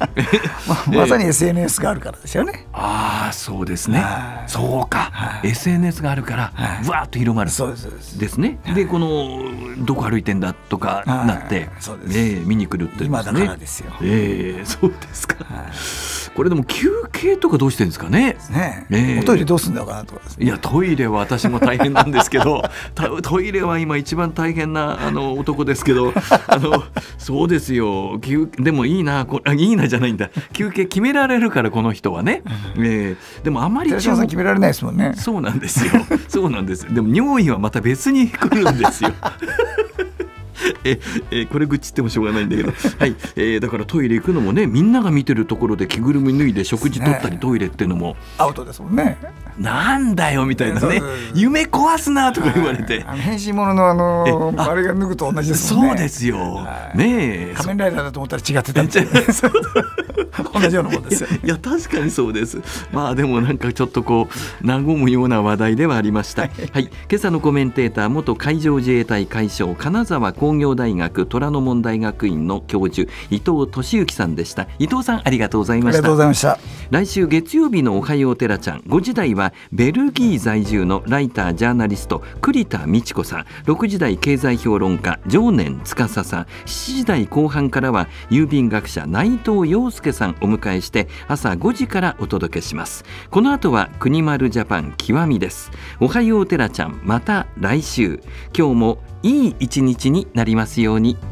ま, まさに エスエヌエス があるからですよね。 ああそうですね、そうか、エスエヌエス があるからぶわーっと広まるそうですですね。でこのどこ歩いてんだとかなって、 そうです、 えー、見に来るって今だからですよ。 えー、そうですか。これでも休憩とかどうしてるんですかね。 ねえー、おトイレどうすんだかなとかですね。 いやトイレは私も大変なんですけどトイレは今一番大変なあの男ですけどあのそうですよ。でもいいなこいいなじゃないんだ休憩決められるからこの人はね、えー、でもあまり寺島さん決められないですもんね。 そうなんですよそうなんです。でも尿意はまた別に来るんですよええこれ愚痴ってもしょうがないんだけど、はいえー、だからトイレ行くのもねみんなが見てるところで着ぐるみ脱いで食事取ったりトイレっていうのもアウトですもんね。 なんだよみたいなね、夢壊すなとか言われて、 あの変身物のあの あ, あれが脱ぐと同じですもんね。 そうですよ、ねえ仮面ライダーだと思ったら違ってたみたいな同じようなもんですよ。 いや確かにそうです。まあでもなんかちょっとこう和むような話題ではありましたはい、今朝のコメンテーター元海上自衛隊海将金沢工業大学虎ノ門大学院の教授伊藤俊之さんでした。伊藤さんありがとうございました。 ありがとうございました。 来週月曜日のおはようテラちゃんごじ台はベルギー在住のライタージャーナリスト栗田美智子さん、ろくじ台経済評論家常年司さん、しちじ台後半からは郵便学者内藤陽介さんお迎えして朝ごじからお届けします。この後は国丸ジャパン極みです。おはようテラちゃんまた来週。今日もいい一日になりますように。